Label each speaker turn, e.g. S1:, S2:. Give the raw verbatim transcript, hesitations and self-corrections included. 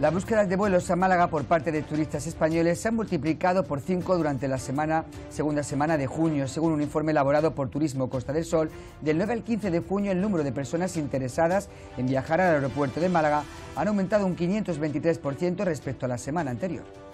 S1: Las búsquedas de vuelos a Málaga por parte de turistas españoles se han multiplicado por cinco durante la semana, segunda semana de junio. Según un informe elaborado por Turismo Costa del Sol, del nueve al quince de junio el número de personas interesadas en viajar al aeropuerto de Málaga han aumentado un quinientos veintitrés por ciento respecto a la semana anterior.